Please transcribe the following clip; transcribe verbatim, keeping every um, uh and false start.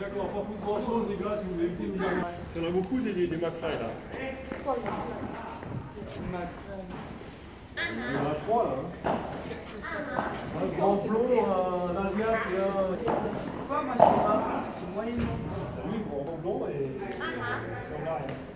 déjà qu'on va pas foutre grand chose, les gars, si vous évitez de nous avoir. Il y en a beaucoup des, des, des McFly là. C'est quoi ça? Il y en a trois là. Un grand blond, un asiat et un. Quoi, moi je sais pas. C'est moyennement. Oui, grand blond et. Ça n'a rien.